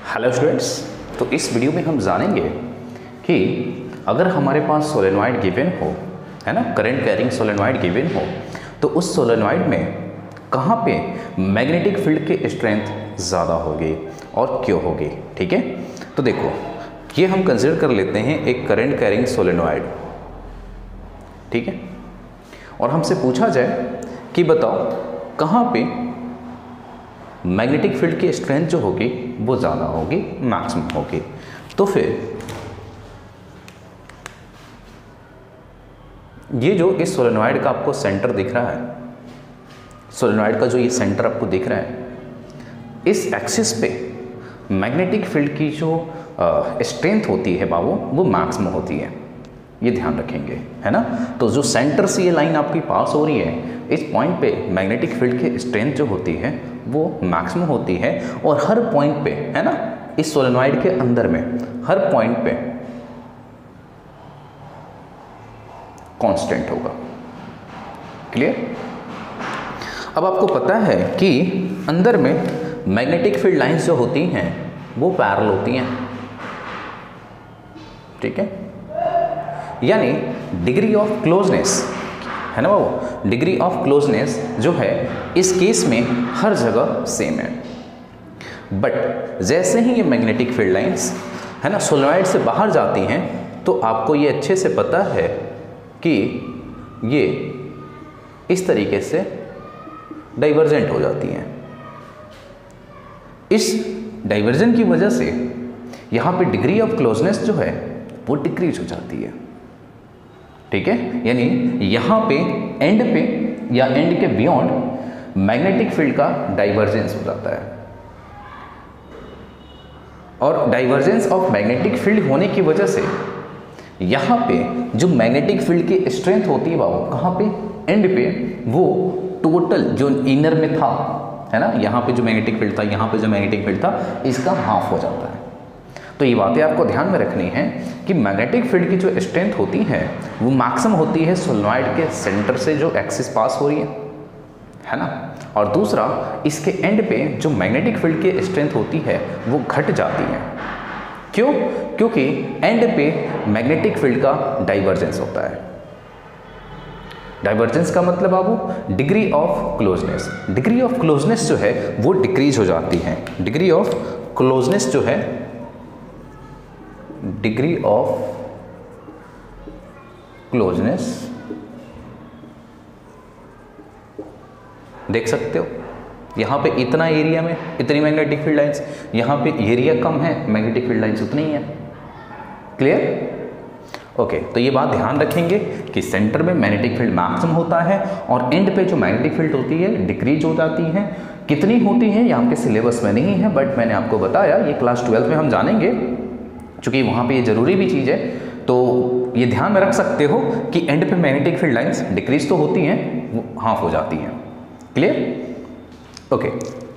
Hello students, तो इस video में हम जानेंगे कि अगर हमारे पास सोलेनॉइड गिवन हो, है ना, करंट कैरिंग सोलेनॉइड गिवन हो, तो उस सोलेनॉइड में कहाँ पे मैग्नेटिक फील्ड की स्ट्रेंथ ज़्यादा होगी और क्यों होगी। ठीक है, तो देखो ये हम कंसिडर कर लेते हैं एक करंट कैरिंग सोलेनॉइड। ठीक है, और हमसे पूछा जाए कि बताओ कहाँ पे मैग्नेटिक फील्ड की स्ट्रेंथ जो होगी वो ज़्यादा होगी, मैक्सिमम होगी। तो फिर ये जो इस सोलेनॉइड का आपको सेंटर दिख रहा है, सोलेनॉइड का जो ये सेंटर आपको दिख रहा है, इस एक्सिस पे मैग्नेटिक फील्ड की जो स्ट्रेंथ होती है बाबू वो मैक्सिमम होती है। ये ध्यान रखेंगे, है ना। तो जो सेंटर से ये लाइन आपकी पास हो रही है, इस पॉइंट पे मैग्नेटिक फील्ड की स्ट्रेंथ जो होती है वो मैक्सिमम होती है, और हर पॉइंट पे, है ना, इस सोलेनॉइड के अंदर में हर पॉइंट पे कांस्टेंट होगा। क्लियर। अब आपको पता है कि अंदर में मैग्नेटिक फील्ड लाइंस जो होती हैं वो पैरेलल होती हैं। ठीक है, यानी डिग्री ऑफ क्लोजनेस, है ना बाबू, डिग्री ऑफ क्लोजनेस जो है इस केस में हर जगह सेम है। बट जैसे ही ये मैग्नेटिक फील्ड लाइंस, है ना, सोलेनॉइड से बाहर जाती हैं तो आपको ये अच्छे से पता है कि ये इस तरीके से डाइवर्जेंट हो जाती हैं। इस डाइवर्जन की वजह से यहाँ पे डिग्री ऑफ क्लोजनेस जो है वो डिक्रीज हो जाती है। ठीक है, यानी यहाँ पे एंड पे या एंड के बियॉन्ड मैग्नेटिक फील्ड का डाइवर्जेंस हो जाता है, और डाइवर्जेंस ऑफ मैग्नेटिक फील्ड होने की वजह से यहाँ पे जो मैग्नेटिक फील्ड की स्ट्रेंथ होती है बाबू कहाँ पे, एंड पे, वो टोटल जो इनर में था, है ना, यहाँ पे जो मैग्नेटिक फील्ड था, यहाँ पे जो मैग्नेटिक फील्ड था, इसका हाफ हो जाता है। तो ये बातें आपको ध्यान में रखनी है कि मैग्नेटिक फील्ड की जो स्ट्रेंथ होती है वो मैक्सिमम होती है सोलेनॉइड के सेंटर से जो एक्सिस पास हो रही है ना, और दूसरा इसके एंड पे जो मैग्नेटिक फील्ड की स्ट्रेंथ होती है वो घट जाती है। क्यों? क्योंकि एंड पे मैग्नेटिक फील्ड का डाइवर्जेंस होता है। डाइवर्जेंस का मतलब बाबू degree of closeness, degree of closeness जो है वो डिक्रीज हो जाती है। डिग्री ऑफ क्लोजनेस जो है, डिग्री ऑफ क्लोजनेस देख सकते हो, यहां पे इतना एरिया में इतनी मैग्नेटिक फील्ड लाइंस, यहां पे एरिया कम है, मैग्नेटिक फील्ड लाइंस उतनी ही है। क्लियर? ओके, तो ये बात ध्यान रखेंगे कि सेंटर में मैग्नेटिक फील्ड मैक्सिमम होता है और एंड पे जो मैग्नेटिक फील्ड होती है डिक्रीज हो जाती है। कितनी होती है ये आपके सिलेबस में नहीं है, बट मैंने आपको बताया ये क्लास 12 में हम जानेंगे, चूंकि वहाँ पे ये जरूरी भी चीज़ है। तो ये ध्यान में रख सकते हो कि एंड पे मैग्नेटिक फील्ड लाइंस डिक्रीज तो होती हैं, वो हाफ हो जाती हैं। क्लियर? ओके।